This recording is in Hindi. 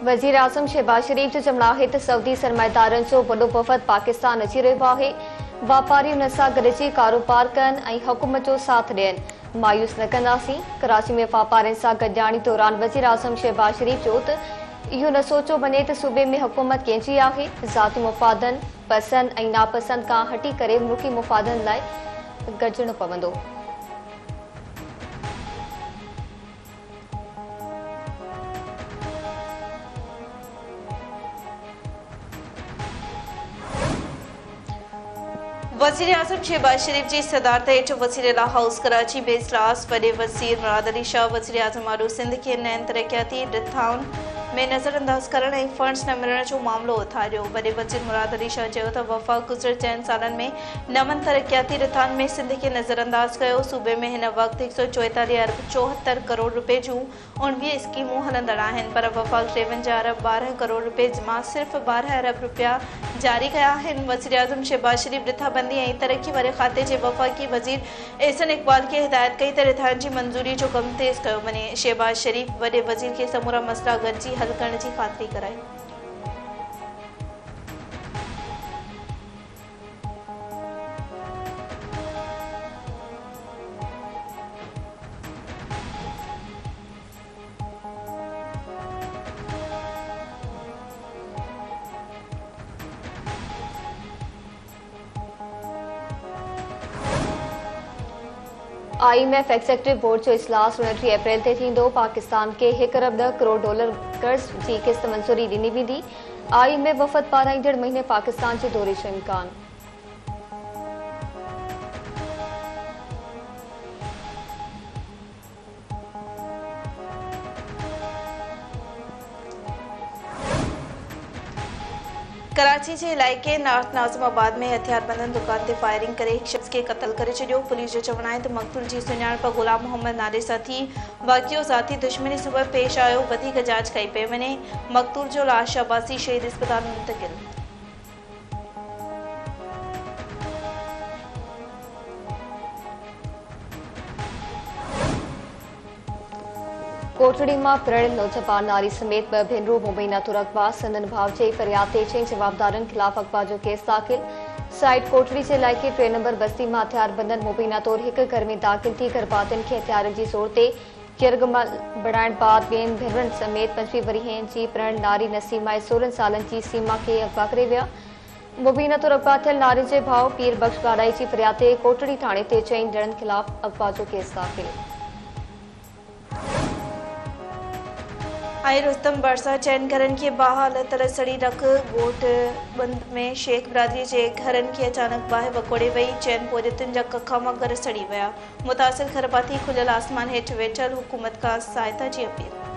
वज़ीर आज़म शहबाज शरीफ जो जमनाहित सऊदी सरमाएदारनि जो वॾो वफ़द पाकिस्तान अची रहियो आहे। वापारी उन सां गॾिजी कारोबार कनि ऐं हुकूमत जो साथ ॾियनि। मायूस न कंदासीं। कराची में वापारियुनि सां गॾिजाणी दौरान वज़ीर आज़म शहबाज शरीफ चयो त इहो न सोचियो वञे त सूबे में हुकूमत कंहिंजी आहे। ज़ाती मुफ़ादनि, पसंदि ऐं नापसंदि खां हटी करे मुल्की मुफ़ादनि लाइ गॾिजणो पवंदो। वज़ीर आज़म शहबाज शरीफ की सदारत हेठ वज़ीर हाउस कराची में इजलास। वॾे वज़ीर मुराद अली शाह वज़ीर आज़म आडो सिंध के नयन तरक्याती रिथाउनि में नज़रअंदाज करण ऐं फंड्स न मिलण जो मामलो उथारियो। वॾे वज़ीर मुराद अली शाह चयो त वफ़ाक़ गुज़िरियल 4 सालनि में नवनि तरक्याती रिथाउनि में सिंध के नज़रअंदाज कयो। सूबे में हिन वक़्तु 144 अरब 74 करोड़ रुपए जूं 19 स्कीमूं हलंदड़ आहिनि, पर वफ़ाक़ रेवेन्यू अरब 12 करोड़ रुपए मां सिर्फ़ 12 अरब रुपया जारी कया आहिनि। वज़ीर आज़म शहबाज शरीफ रिथाबंदी ऐं तरक्की वारे खाते जे वफ़ाक़ी वज़ीर एहसन इक़बाल खे हिदायत कई त रिथाउनि जी मंज़ूरी जो कमु तेज़ कयो वञे। शहबाज शरीफ वॾे वज़ीर खे समूरा मसइला गॾिजी हल करण जी ख़ातिरी कराई। IMF एग्जीक्यूटिव बोर्ड जो इजलास 29 अप्रैल ते थींदो। पाकिस्तान के $1 अरब 10 करोड़ कर्ज़ जी किस्त मंज़ूरी ॾिनी वेंदी। IMF वफ़द पारां ईंदड़ महीने पाकिस्तान जे दौरे जो इम्कान। कराची के इलाइक़े नॉर्थ नाज़िमाबाद में हथियारबंदनि दुकान ते फायरिंग करे हिक शख्स के कत्ल करे छॾियो। पुलिस जो चवणु आहे त मक़तूल जी सुञाणप गुलाम मोहम्मद नाले सां थी। वाक़ियो ज़ाती दुश्मनी सबबि पेश आयो। वधीक जांच कई पई वञे। मक़तूल जो लाश शाबासी शहीद अस्पताल मुंतक़िल। कोटड़ी मां पिणियल नौजवान नारी समेत 2 भेनरूं मुबैना तौर अगवा। संदन भाउ जे फरियाद ते 6 जवाबदारनि ख़िलाफ़ अगवा जो केस दाख़िल। साइड कोटड़ी जे इलाइक़े 3 नंबर बस्ती मां हथियारबंदनि मुबैना तौर हिक घर में दाख़िल थी गर्भातियुनि खे हथियारनि जी ज़ोर ते यरगमल बढ़ाइण बाद ॿियनि भेनरुनि समेत 25 वरीह जी पिणियल नारी नसीमा ऐं 16 सालनि जी सीमा खे अगवा करे विया। मुबैना तौर अगवा थियल नारी जे भाउ पीर बख्श गाड़ाई जी फरियाद ते कोटड़ी थाणे ते 4 ॼणनि ख़िलाफ़ अगवा जो केस दाख़िल। रुस्तम बरसा चैन घरनि खे बाहालत सड़ी रख। ॻोठ बंद में शेख बिरादरी जे घरनि खे अचानक बाहि वकोड़े वई। चैन पोरियतुनि जा कखा मां घर सड़ी विया। मुतासिर घर पाती खुलियल आसमान हेठि वेठल हुकूमत खां सहायता जी अपील।